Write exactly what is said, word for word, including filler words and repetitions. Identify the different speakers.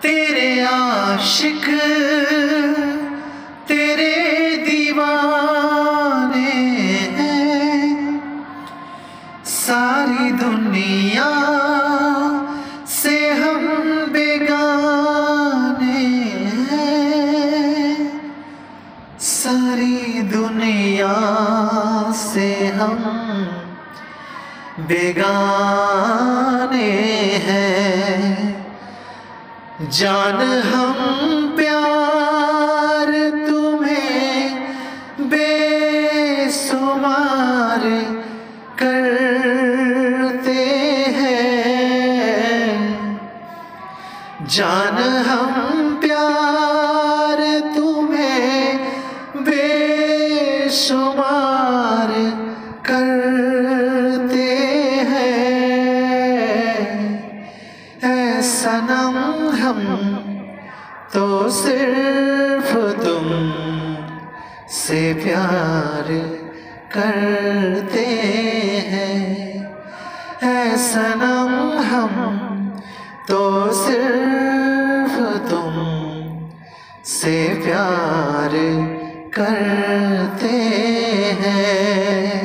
Speaker 1: तेरे आशिक तेरे दीवाने हैं, सारी दुनिया से हम बेगाने हैं, सारी दुनिया से हम बेगाने हैं। जान हम प्यार तुम्हें बेसुमार करते हैं, जान हम प्यार तुम्हें बेसुमार करते हैं। ऐ सनम हम तो सिर्फ तुम से प्यार करते हैं, ऐ सनम हम तो सिर्फ तुम से प्यार करते हैं।